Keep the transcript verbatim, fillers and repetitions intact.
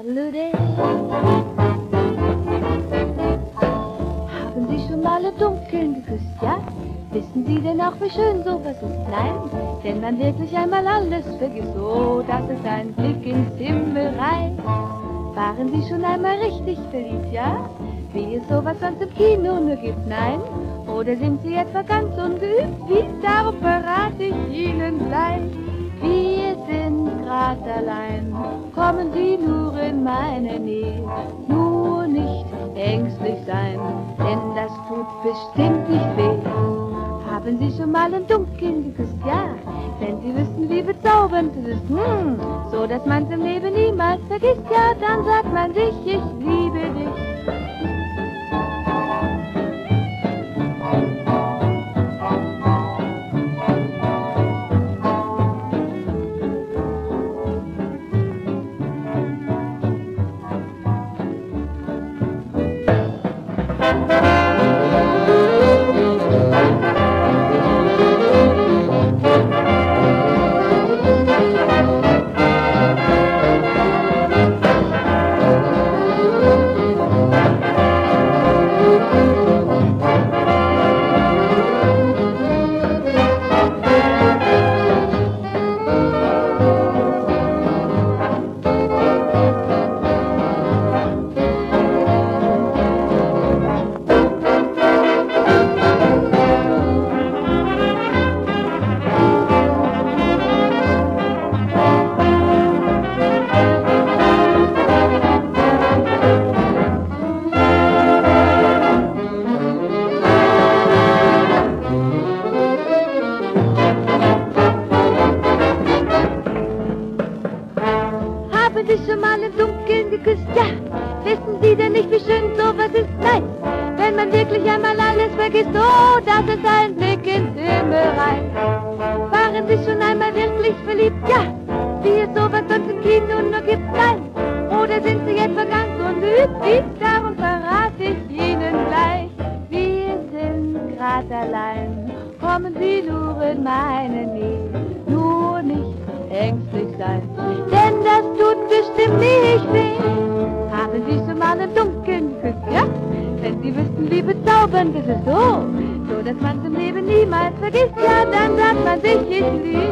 Daddle-dee. Haben Sie schon mal im Dunkeln geküsst, ja? Wissen Sie denn auch, wie schön sowas ist? Nein, wenn man wirklich einmal alles vergisst, oh, das ist ein Blick ins Himmelreich. Waren Sie schon einmal richtig verliebt, ja? Wie es sowas sonst im Kino nur gibt, nein? Oder sind Sie etwa ganz ungeübt? Wie, darum verrate ich Ihnen gleich. Wir sind grad allein, kommen Sie nur in meine Nähe. Nur nicht ängstlich sein, denn das tut bestimmt nicht weh. Haben Sie schon mal im Dunkeln geküsst, ja? Wenn Sie wissen, wie bezaubernd es ist, hm, so dass man's im Leben niemals vergisst, ja, dann sagt man sich, ich liebe dich. Das ist so, so dass man's im Leben niemals vergisst, ja, dann sagt man sich, ich liebe